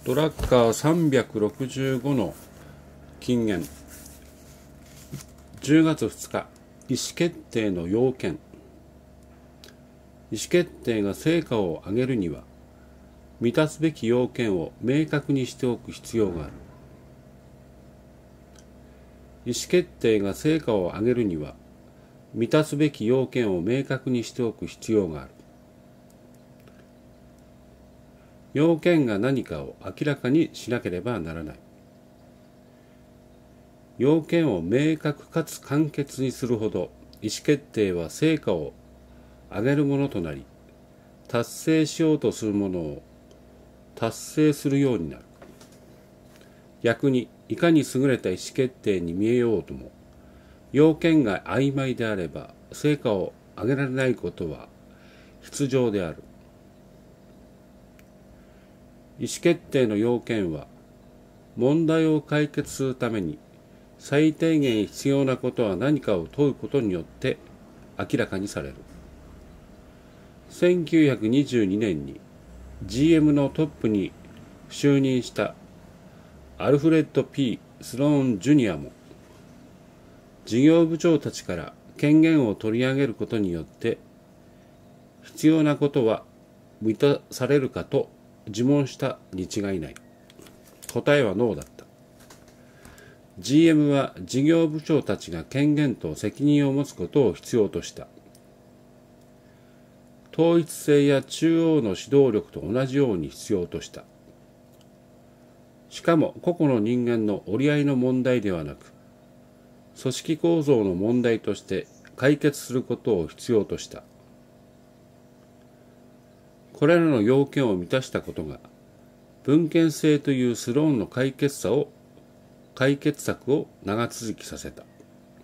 ドラッカー365の金言。10月2日、意思決定の要件。意思決定が成果を上げるには、満たすべき要件を明確にしておく必要がある。意思決定が成果を上げるには、満たすべき要件を明確にしておく必要がある。要件が何かを明らかにしなければならない。要件を明確かつ簡潔にするほど、意思決定は成果を上げるものとなり、達成しようとするものを達成するようになる。逆に、いかに優れた意思決定に見えようとも、要件が曖昧であれば、成果を上げられないことは必定である。意思決定の要件は、問題を解決するために最低限必要なことは何かを問うことによって明らかにされる。1922年に GM のトップに就任したアルフレッド・ P ・スローン・ジュニアも、事業部長たちから権限を取り上げることによって必要なことは満たされるかと自問したに違いない。答えはノーだった。GM は事業部長たちが権限と責任を持つことを必要とした。統一性や中央の指導力と同じように必要とした。しかも個々の人間の折り合いの問題ではなく、組織構造の問題として解決することを必要とした。これらの要件を満たしたことが、分権制というスローンの解決策を長続きさせた。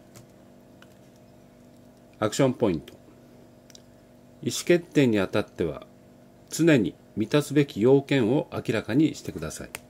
アクションポイント。意思決定にあたっては、常に満たすべき要件を明らかにしてください。